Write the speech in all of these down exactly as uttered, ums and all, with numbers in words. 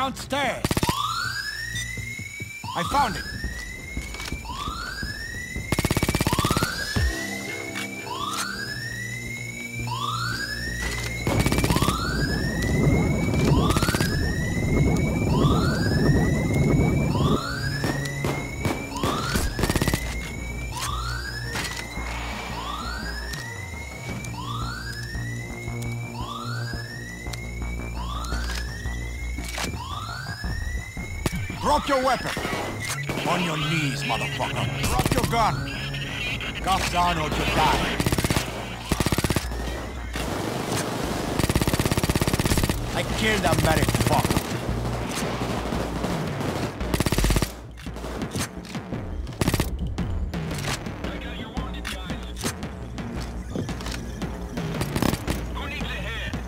Downstairs. I found it. Drop your weapon. On your knees, motherfucker. Drop your gun. Cuffs on or you die. I killed that medic fucker. I got your wounded guys. Who needs a hand?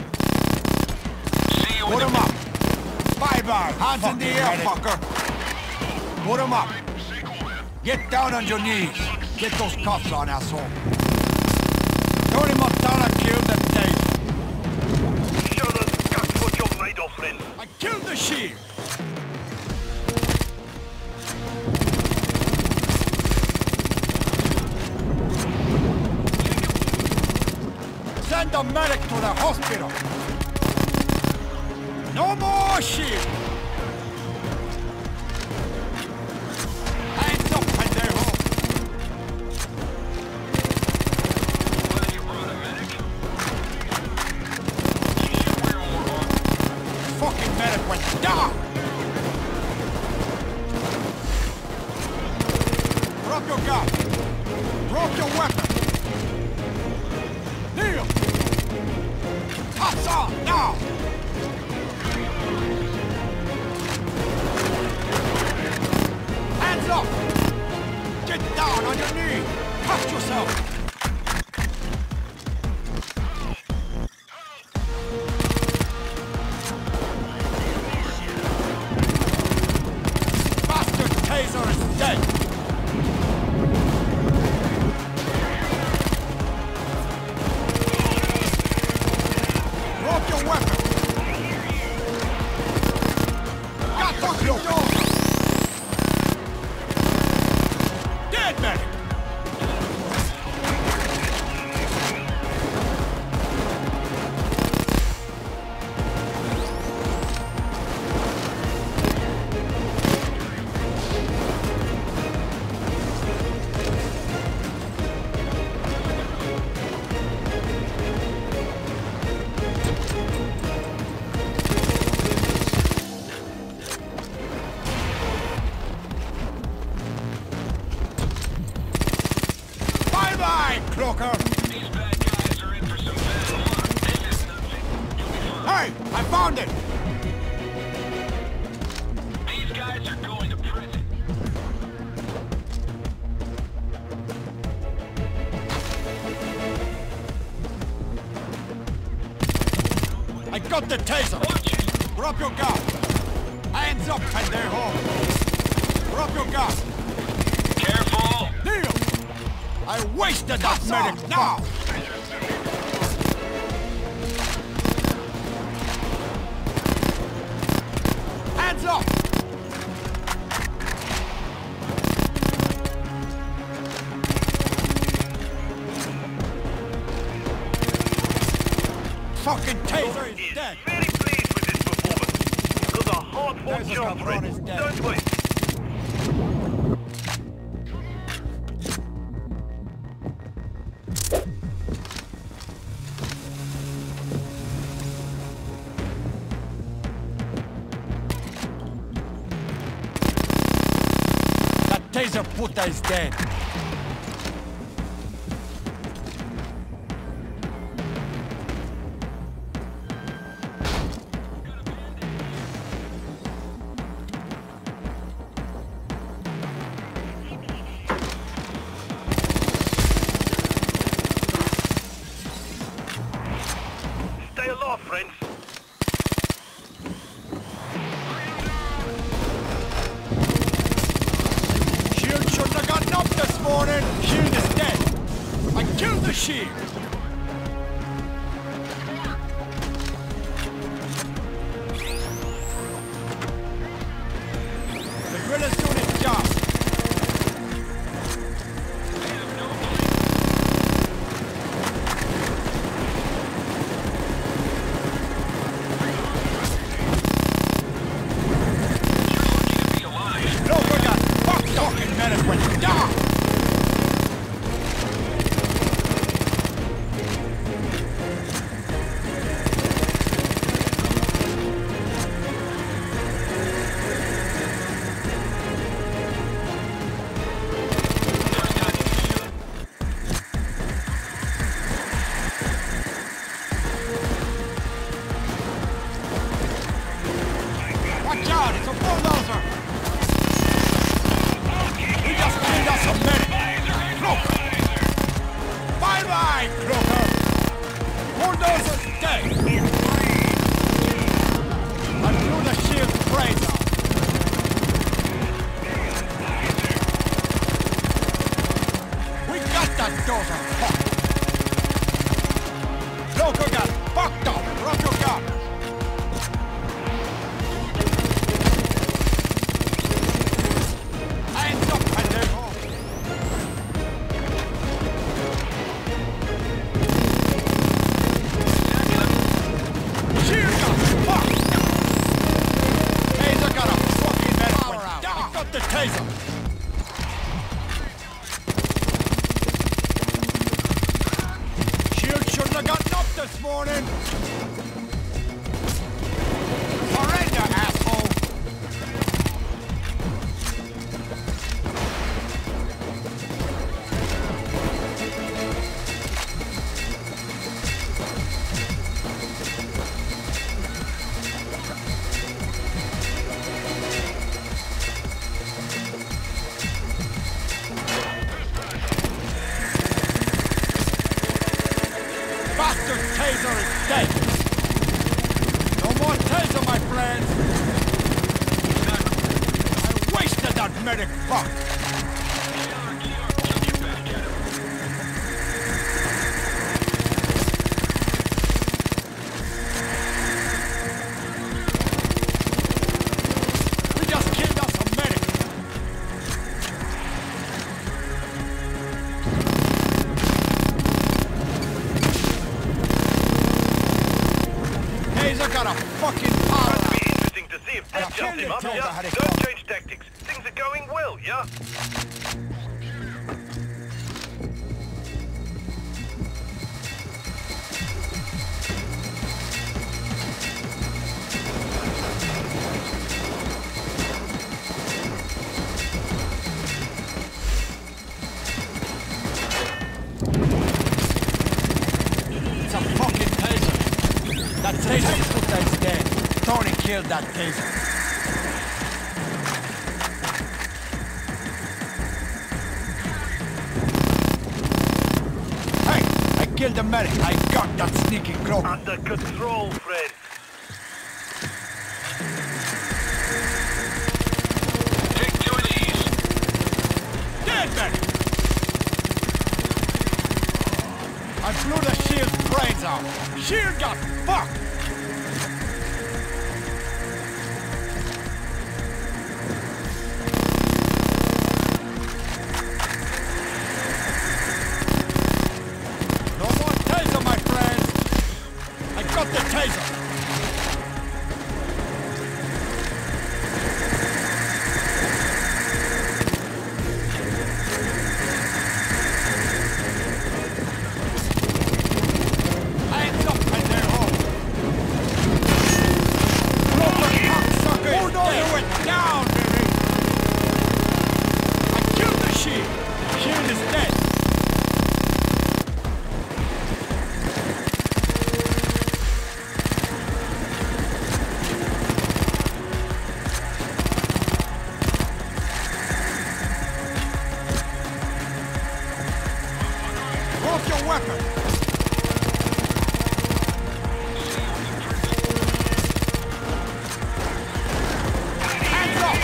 See you Put in him the... up. Bye-bye. Hands in the air, fucker. Put him up. Get down on your knees. Get those cuffs on, asshole. Turn him upside and kill the tape. Show those guts what you're made of, then. I killed the shield. Send the medic to the hospital. No more shield. Hands up, pendejo. Glad you brought a medic. You should wear more armor. Fucking medic went down. Drop your gun. Drop your weapon. Kneel. Cuffs on, now. Hands up. Get down on your knee. Cuff yourself. Bastard taser is dead. Drop your weapon. Got fucking door. Dead medic. Bye-bye, Cloaker. These bad guys are in for some bad luck. This is nothing. You'll be fine. Hey, I found it. These guys are going to prison. I got the taser. Watch it. Drop your gun. Hands up, pendejo. Drop your gun. Careful. Kneel. I wasted that medic now. Hands up. Fucking taser is dead. Very pleased with this performance. It was a hard-fought There's a job, cabron friend. is dead. Don't wait. That taser puta is dead. Stay aloft, friends. Shield shouldn't have gotten up this morning. Shield is dead. I killed the shield. dozer, fuck! Local gun, fucked up! Drop your gun! Hands up, pendejo! Shield gun, fuck! Taser got a fucking medic went down! I got the taser! Shouldn't have gotten up this morning! Surrender, asshole! Bastard taser is dead! No more taser, my friends! I wasted that medic fuck! We just killed us a medic! Taser got a fucking power! It'd be interesting to see if that I jumps killed him up, it, yeah? Taser had it Don't coming. change tactics. Things are going well, yeah? It's a fucking taser! That taser is dead! Tony killed that taser! Hey! I killed the medic! I got that sneaky cloak! Under control, friend. Take two of these. Dead medic! I blew the shield's brains out! Shield got fucked! No more taser, my friends! I got the taser! Hands up, pendejo! Broken cocksucker! Hold on to it down, baby! I killed the shield! Shield is dead! Drop your weapon! Hands up!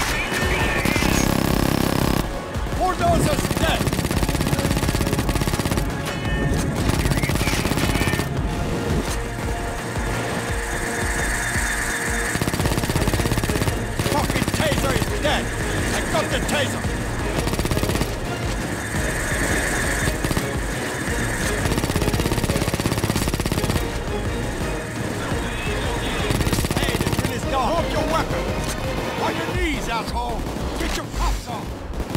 Bulldozer's dead! Fucking taser is dead! I got the taser! Hey, the drill is done! Drop your weapon! On your knees, asshole! Get your cuffs on!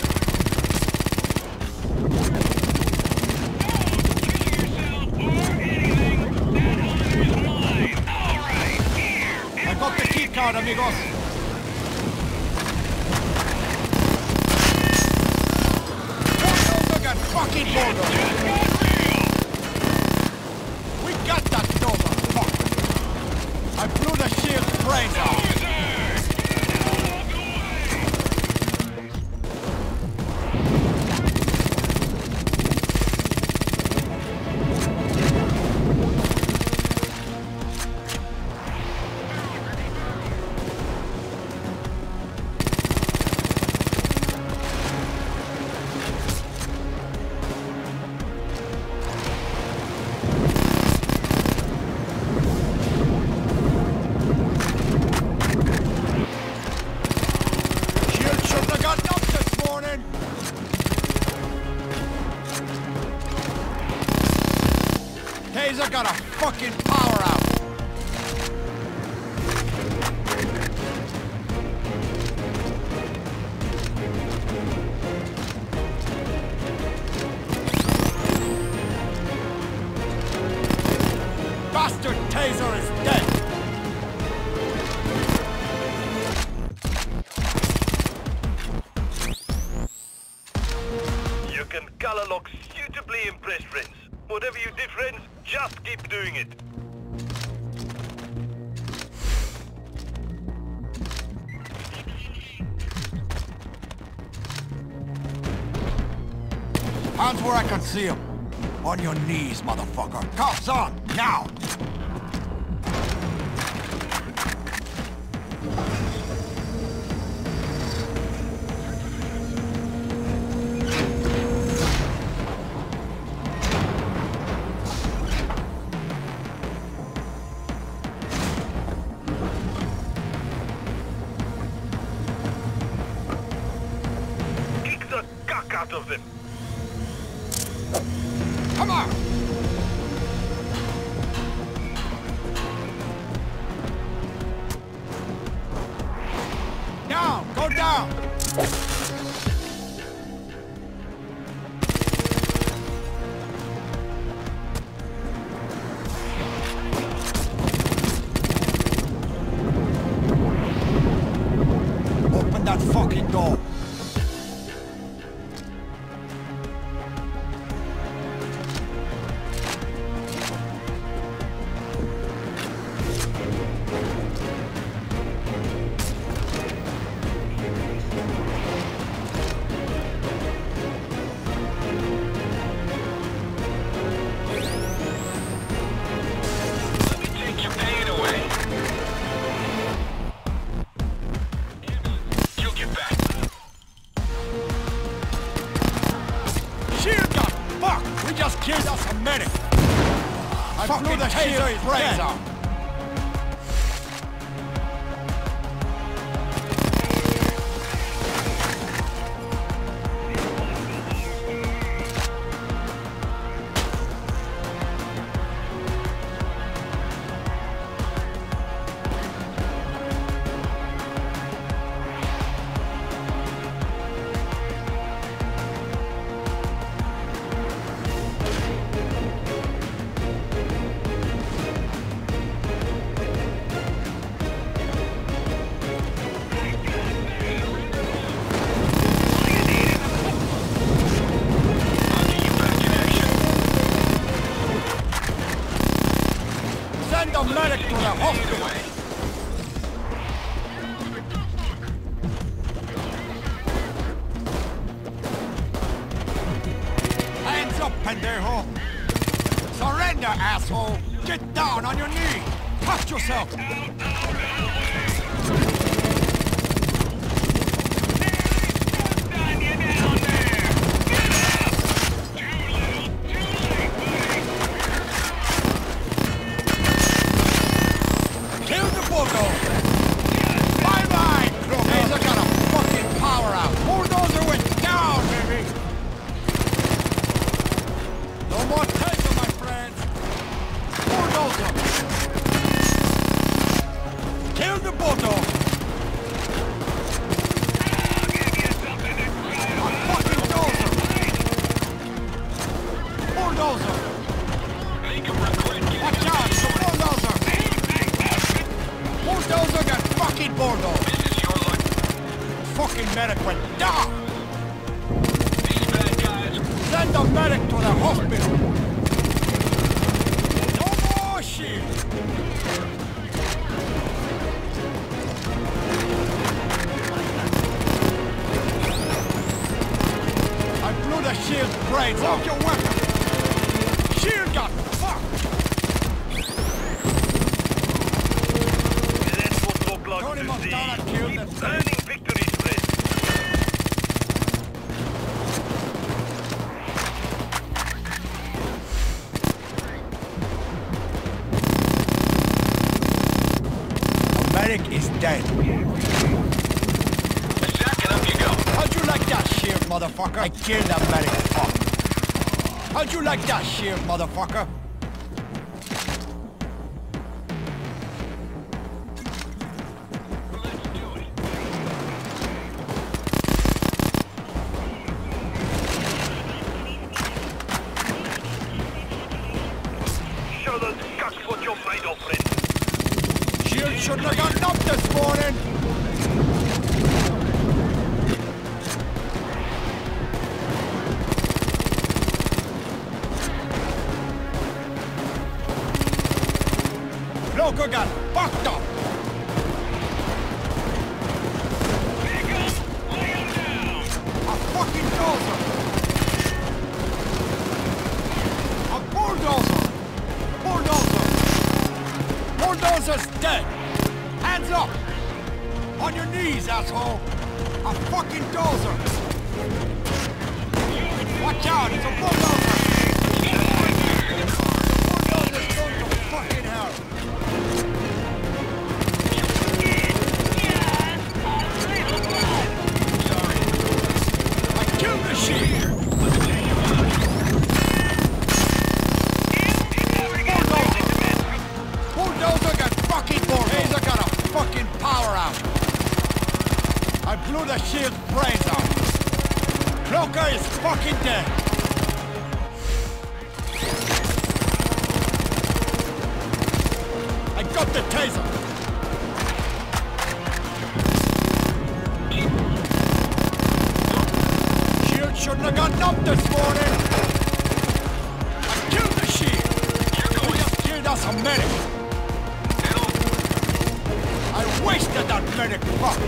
I got the key card, amigos! Bulldozer got fucking bulldozer! We got that dozer, fuck! I blew the shield's brains out! Taser got a fucking power out! Bastard Taser is dead! You can color lock suitably impressed friends. Whatever you did, friends, just keep doing it. Hands where I can see him. On your knees, motherfucker. Cuffs on, now! Kick the cock out of them. Come on! Down! Go down! Open that fucking door! Let me take your pain away. You'll get back. Shield gun! Fuck! We just killed us a medic! I blew the shield brains out! Send the medic to the hospital! Hands up, pendejo! Surrender, asshole! Get down on your knee! Touch yourself! Kill the bulldozer! Bye-bye! Taser got a fucking power out! Bulldozer went down, baby! No more Taser, my friends! Bulldozer! Kill the bulldozer! A fucking dozer! Bulldozer! Make him regret getting Watch out! The bulldozer! Bulldozer got fucking bulldozer! This is your luck. Fucking medic went down! These bad guys. Send the medic to the hospital! No more shield! I blew the shield brains off your weapon! Shield got fucked! That's what look like Tony to Montana see. killed Keep them. earning victories, friends. The medic is dead. Jacking up you go. How'd you like that shield, motherfucker? I killed that medic, fuck. How'd you like that shield, motherfucker? my old friend. Shield shouldn't have gotten up this morning. Loco got fucked up. A fucking dozer. A bulldozer. Bulldozer. Bulldozer's dead. Hands up. On your knees, asshole. A fucking dozer. Watch out, it's a bulldozer. Bulldozer's going to fucking hell. I blew the shield brains out. Cloaker is fucking dead. I got the taser. Shield shouldn't have gotten up this morning. I killed the shield. We just killed us a medic. I wasted that medic fuck.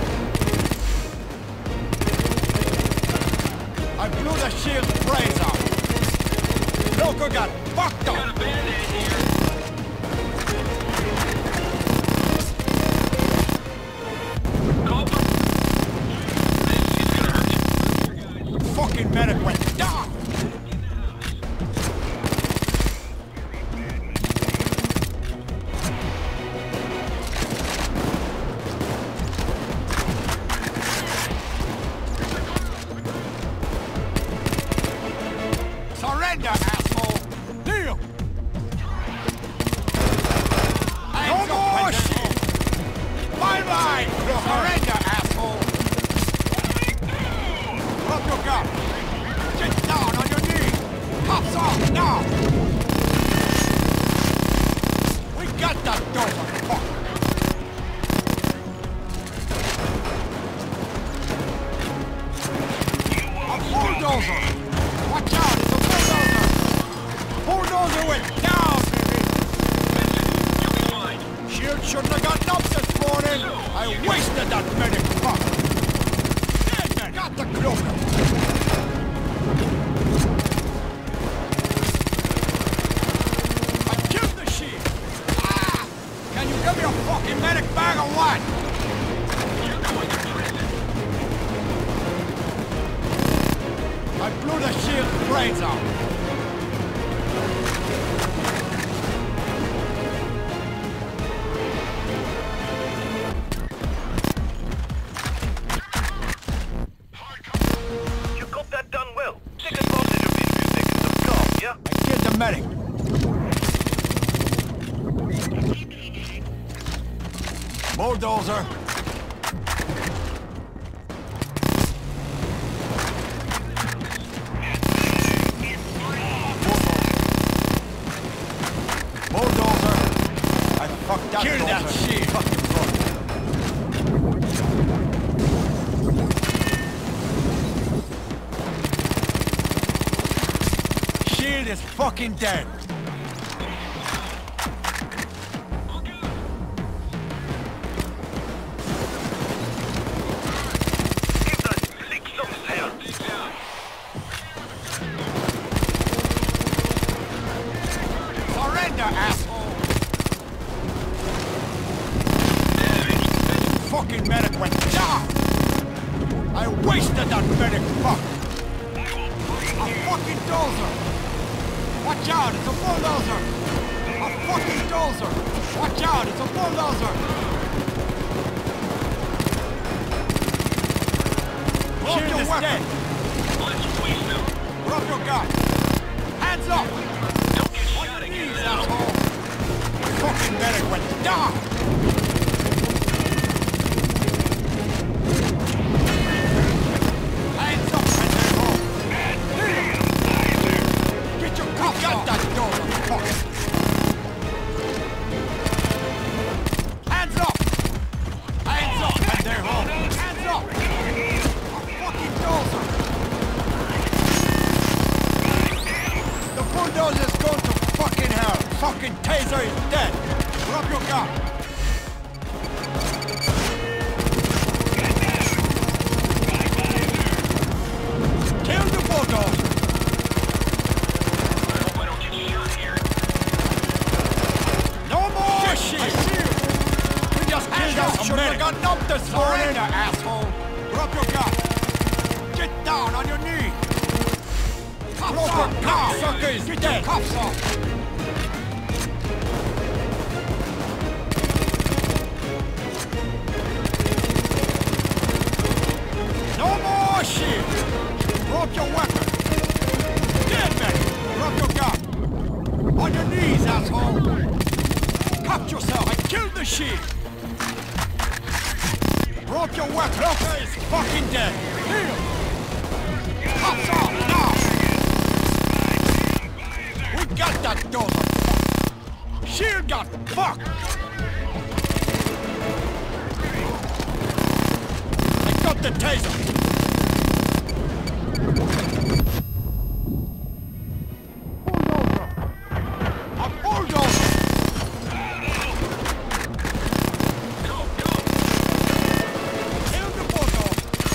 I blew the shield brains out. Loco got fucked up. Got a band-aid here. Culper. This is gonna hurt you. Fucking medic went down. Surrender, asshole! Deal! No more shit! Bye-bye! Surrender, asshole! Drop your gun! Get down on your knees! Cops off, now! We got that dozer, fuck! A bulldozer! Watch out, it's a bulldozer! Bulldozer went down, baby! You'll be fine. Shield shouldn't have gotten up this morning! I wasted that medic fuck! Dead man! Got the cloaker! I killed the shield! Ah! Can you give me a fucking medic bag or what? You're going to prison. I blew the shield brains out! You got that done well. Take advantage of these few seconds of calm, yeah? I killed the medic! Bulldozer! Bulldozer! I fucked that Kill that dozer. shit. Fucking broke. Shield is fucking dead. Give that slick some hell. Surrender, asshole! Fucking medic went down! I wasted that medic fuck! A fucking dozer! Watch out, it's a bulldozer! A fucking dozer! Watch out, it's a bulldozer! Drop your weapon! Let's waste them. Drop your gun! Hands up! Don't get shot again Please, now. asshole! Fucking medic went down! Hands up, asshole! Get your cuffs off! That door, fuck! Bulldozer's gone to fucking hell. Fucking taser is dead. Drop your gun. Kill the bulldozer. I hope I don't get shot here. No more shit. I see you. You just killed us. Should have got up this morning, asshole. Drop your gun. Get down on your knee. Cuffs off now. Sucker is Get dead. Your cuffs off. No more shit! Drop your weapon! Dead man! Drop your gun! On your knees, asshole! Cuff yourself! I killed the sheep! Drop your weapon! Locker is fucking dead! Heal! Cuffs off now! We got that dozer! Shield got fucked! I got the taser! A bulldozer! Go, go! Kill the bulldozer!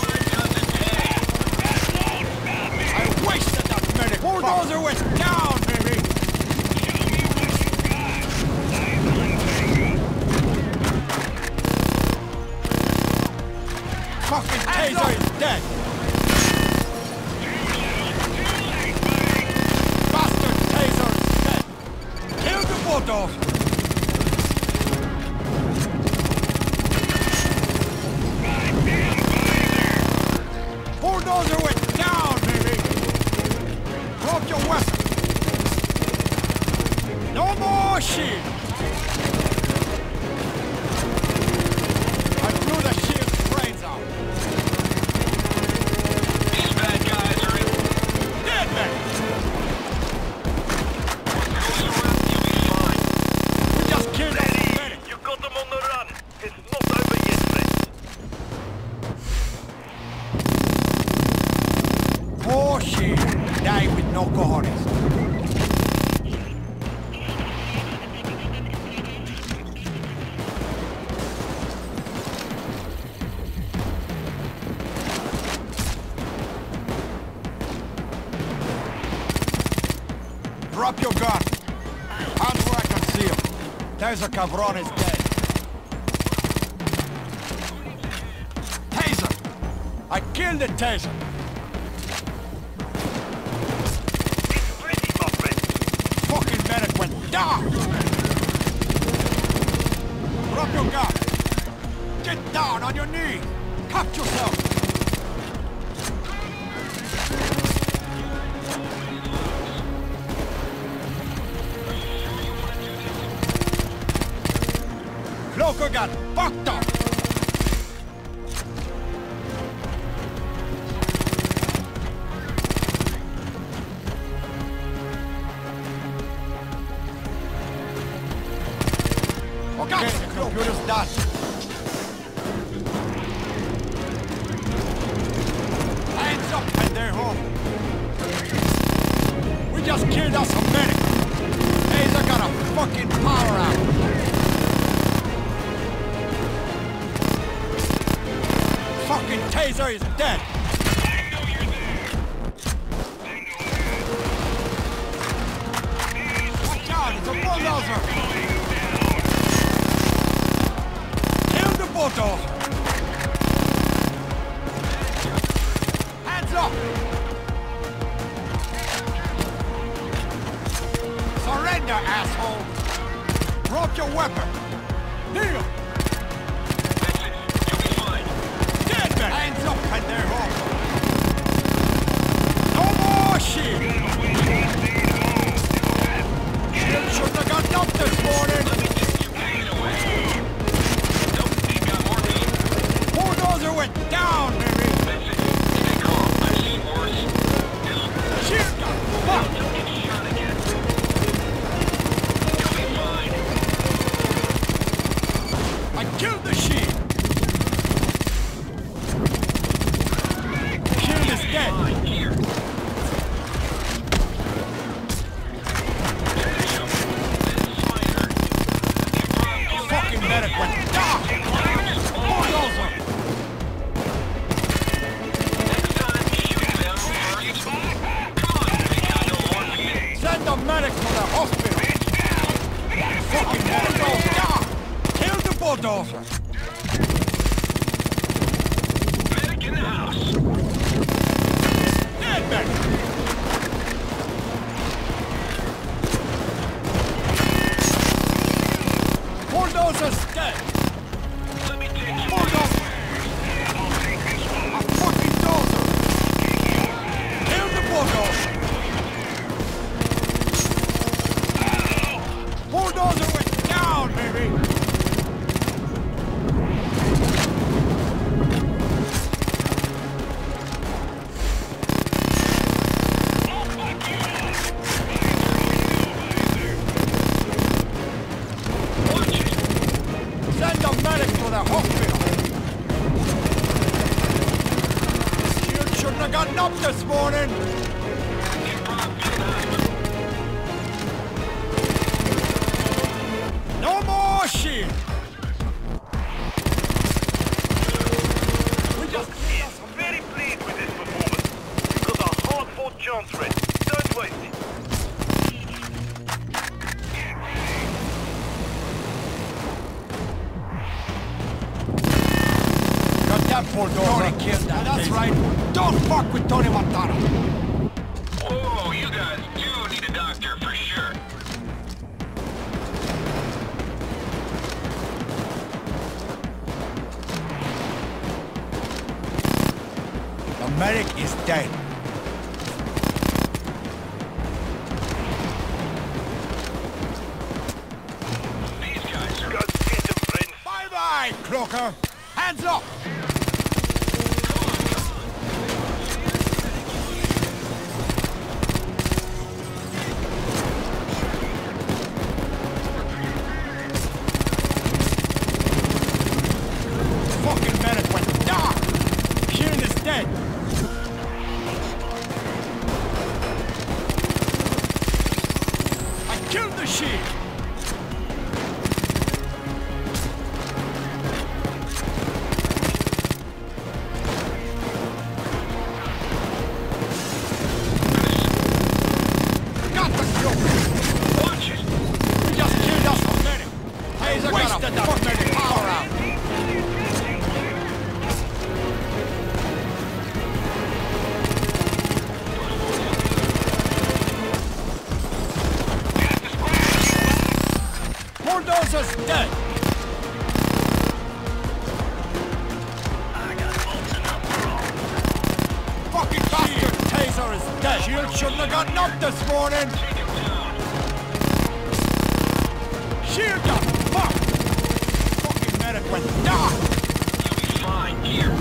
I wasted that medic! Bulldozer went down, baby! Fucking taser is dead! Bastard taser is dead! Kill the bulldozer! Bulldozer went down, baby! Drop your weapon! No more shit! I blew the shield's brains out! These bad guys are in. Dead man! You'll be fine. We just killed us medic! You got them on the run. It's not over yet, friends. Oh shit! Die with no cojones! Drop your gun! Hands where I can see him! There's a cabron is dead! Taser! I killed the taser! It's ready, my friend. Fucking medic went down! Drop your gun! Get down on your knee! Cuff yourself! Loco got fucked up! Okay, the computer's done. Hands up, pendejo! We just killed us a medic! Taser got a fucking power out! Fucking taser is dead! Watch out, it's a bulldozer! Kill the bulldozer! Hands up! Surrender, asshole! Drop your weapon! Kneel! Hands up, pendejo! No more shit! Shit shouldn't have got up this morning! Bulldozer went down, baby! Shit got fucked! bulldozer! Medic in the house. Dead man! Bulldozer's dead! Let me take you. Bulldozer! A fucking dozer! Kill the bulldozer! Bulldozer went down, baby! Watch it. Send a medic to the hospital! Shield shouldn't have gotten up this morning! Get Bob behind. No more shield! We just Is very pleased with this performance. You've got a hard-fought chance, Red. Don't waste it. got that bulldozer. Tony killed that. That's right. Don't fuck with Tony Montana. Oh, you guys do need a doctor for sure. The medic is dead. These guys are. Go get them, friends. Bye-bye, Cloaker. Hands up. Fucking medic went down. Shield is dead. I killed the shield. Got the Cloaker. Watch it. We just killed us a medic. Taser wasted the fucking power out. Bulldozer's dead. Fucking bastard Taser is dead. Shield shouldn't have gotten up this morning. Take him down. Shield got fucked. Fucking medic went down. You'll be fine here.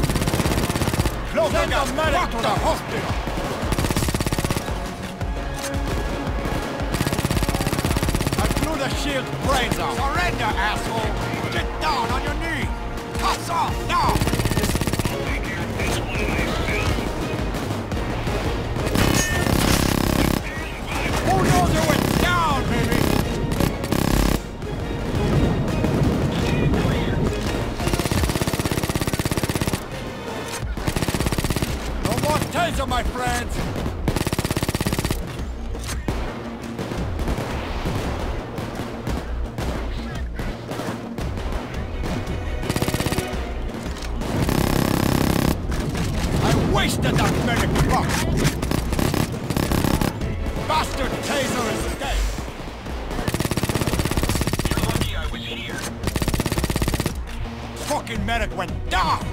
Send the medic to the hospital. I blew the shield's brains out. Surrender, asshole. Get down on your knee. Cuffs off now. Bulldozer went down, baby. No more taser, my friends. I wasted that medic buck. Bastard Taser is dead. You're lucky I was here. Fucking medic went down.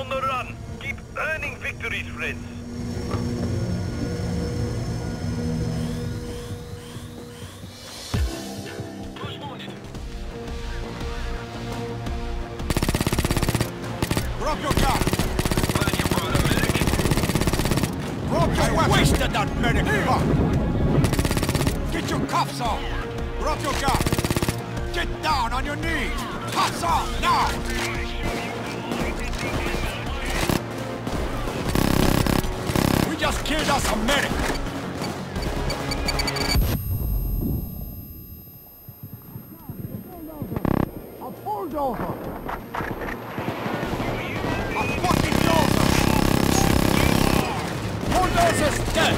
on the run. Keep earning victories, friends. Who's wounded? Drop your gun! Glad you brought a medic. Drop your weapon! Wasted that medic! Fuck! Get your cuffs off! Drop your gun! Get down on your knees! Cuffs off, now! We just killed us a medic! A bulldozer! A fucking dozer! Bulldozer's dead!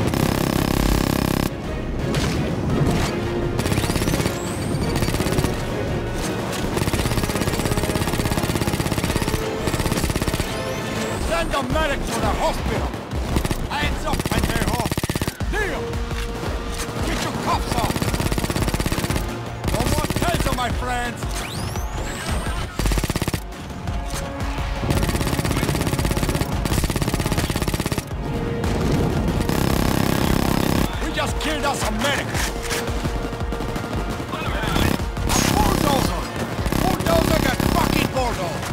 Send a medic to the hospital! Hands up, pendejo! Kneel! Get your cuffs off! No more taser, my friends! We just killed us a medic! Let him have it. A bulldozer! Bulldozer got fucking bulldozed!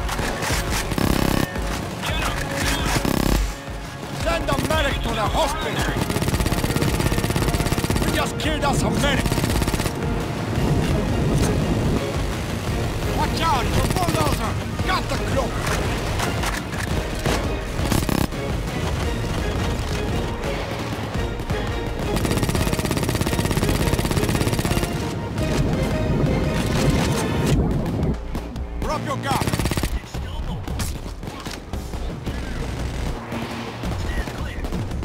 Get him. Send a medic to the hospital! We just killed us a medic! Watch out, it's a bulldozer! Got the cloak! Drop your gun! Still mobile. Stand clear.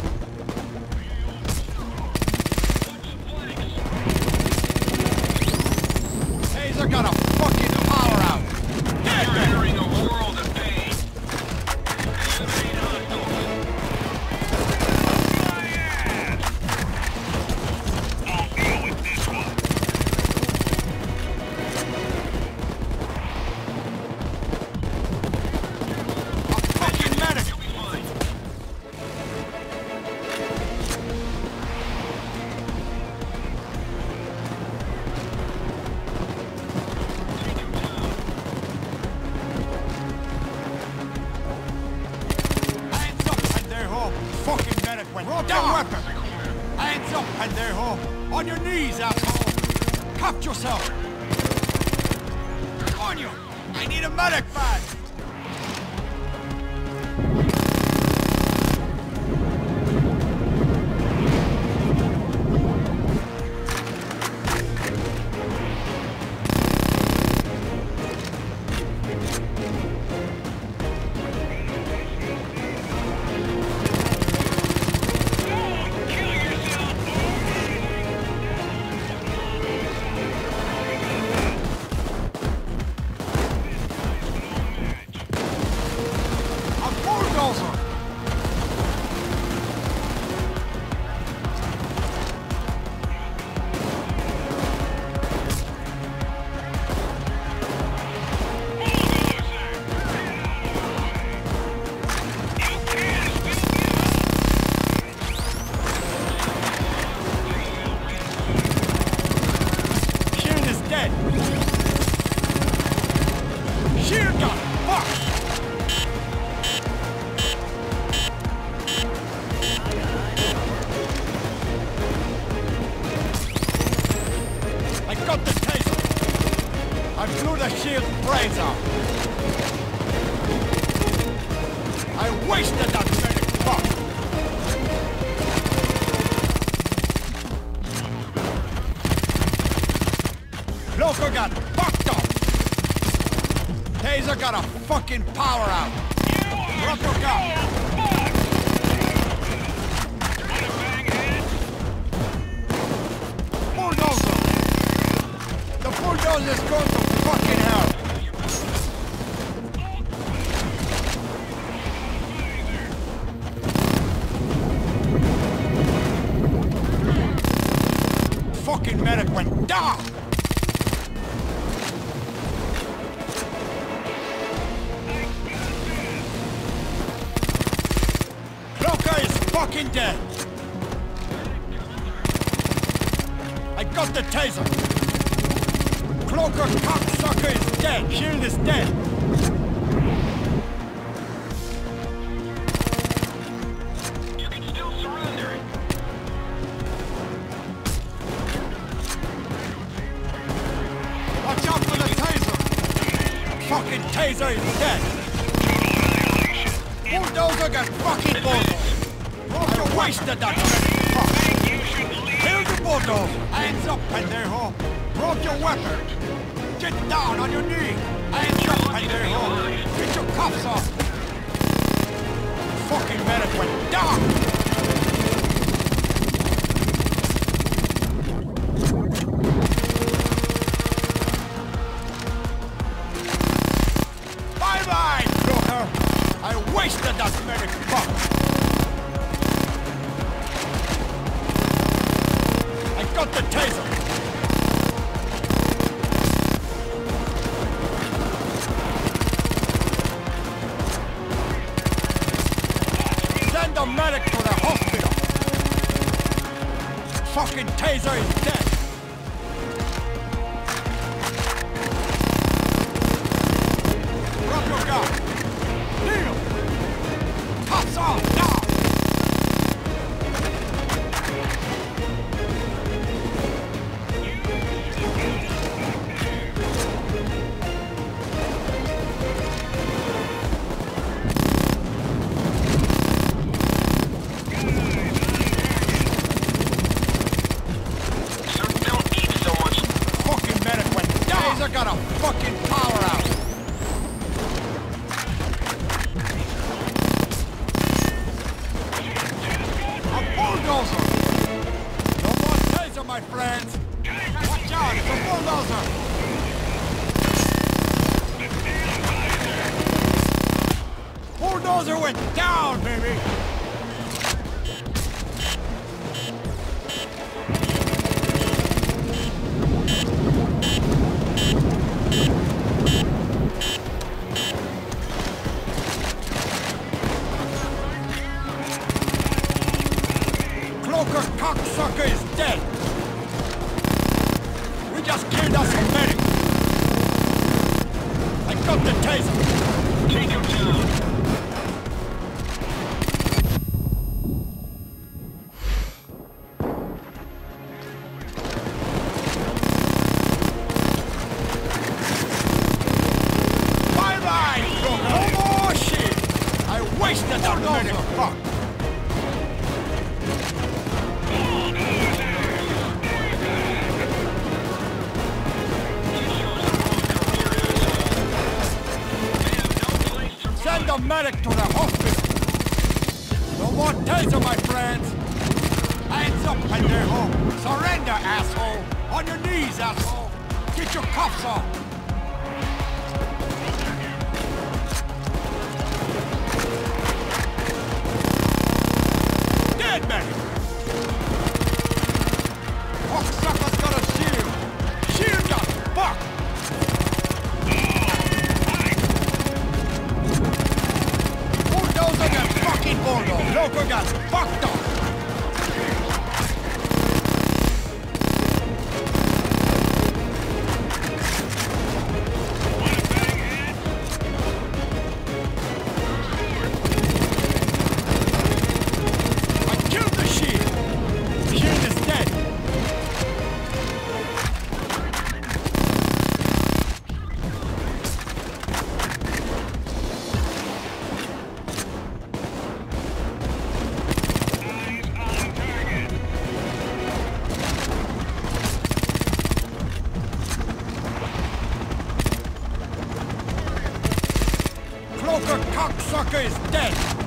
Taser got a fucking power out! Get You're them! entering a world of pain. Eliminate hostiles. My ass. I'll deal with this one. A fucking medic! You'll be fine. Take him down. Hands up, pendejo! Fucking medic went down! Your weapon! Hands up, pendejo! On your knees, asshole! Cuff yourself! On you! I need a medic bag! Kill yourself. A bulldozer! Shield is dead! Shield gun! Fuck! I got the taser! I blew the shield brains out! I wasted that medic! Fuck! Loco got fucked up! Taser got a fucking power out! Drop your gun! Bulldozer! The bulldozer's going to fucking hell! Fucking medic went down! fucking dead! I got the taser! Cloaker cocksucker is dead! Shield is dead! You can still surrender it. Watch out for the taser! Fucking taser is dead! Bulldozer got fucking bulldozer! I wasted that fuck! You should leave. Kill the bulldozer! Hands up, pendejo! Drop your weapon! Get down on your knee! Hands up, pendejo! Get your cuffs off! Fucking medic went down! Bye-bye, Joker! I wasted that medic fuck! I got the taser! Send the medic to the hospital! Fucking taser is dead! Drop your gun! Kneel! Cuffs off, now! So don't eat so much. Fucking medic went down! Taser got a fucking power out! A bulldozer! No more taser, my friends! Watch out, it's a bulldozer! Bulldozer went down, baby! Cloaker cocksucker is dead! We just killed us a medic! I got the taser! Take him down. Bye-bye, Joker! No more shit! I wasted that medic fuck! Send the medic to the hospital! No more taser, my friends! Hands up, pendejo! Surrender, asshole! On your knees, asshole! Get your cuffs off! Dead medic! Cocksucker's got a shield! Shield got fucked! Bulldozer got fucking bulldozer! Loco got fucked up! I killed the shield! Shield is dead! Cloaker cocksucker is dead!